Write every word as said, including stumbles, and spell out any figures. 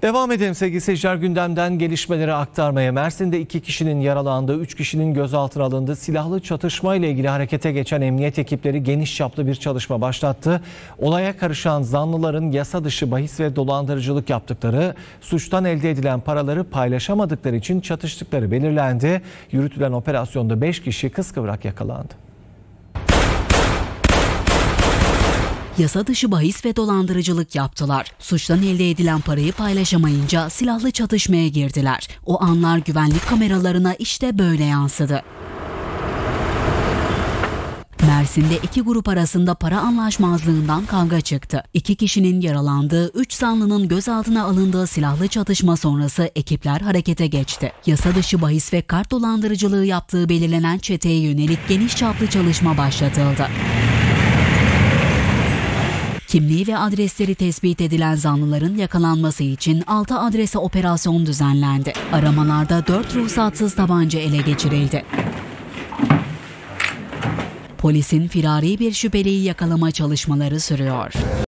Devam edelim sevgili seyirciler, gündemden gelişmeleri aktarmaya. Mersin'de iki kişinin yaralandığı, üç kişinin gözaltına alındığı silahlı çatışma ile ilgili harekete geçen emniyet ekipleri geniş çaplı bir çalışma başlattı. Olaya karışan zanlıların yasa dışı bahis ve dolandırıcılık yaptıkları, suçtan elde edilen paraları paylaşamadıkları için çatıştıkları belirlendi. Yürütülen operasyonda beş kişi kıskıvrak yakalandı. Yasa dışı bahis ve dolandırıcılık yaptılar. Suçtan elde edilen parayı paylaşamayınca silahlı çatışmaya girdiler. O anlar güvenlik kameralarına işte böyle yansıdı. Mersin'de iki grup arasında para anlaşmazlığından kavga çıktı. İki kişinin yaralandığı, üç zanlının gözaltına alındığı silahlı çatışma sonrası ekipler harekete geçti. Yasa dışı bahis ve kart dolandırıcılığı yaptığı belirlenen çeteye yönelik geniş çaplı çalışma başlatıldı. Kimliği ve adresleri tespit edilen zanlıların yakalanması için altı adrese operasyon düzenlendi. Aramalarda dört ruhsatsız tabanca ele geçirildi. Polisin firari bir şüpheliyi yakalama çalışmaları sürüyor.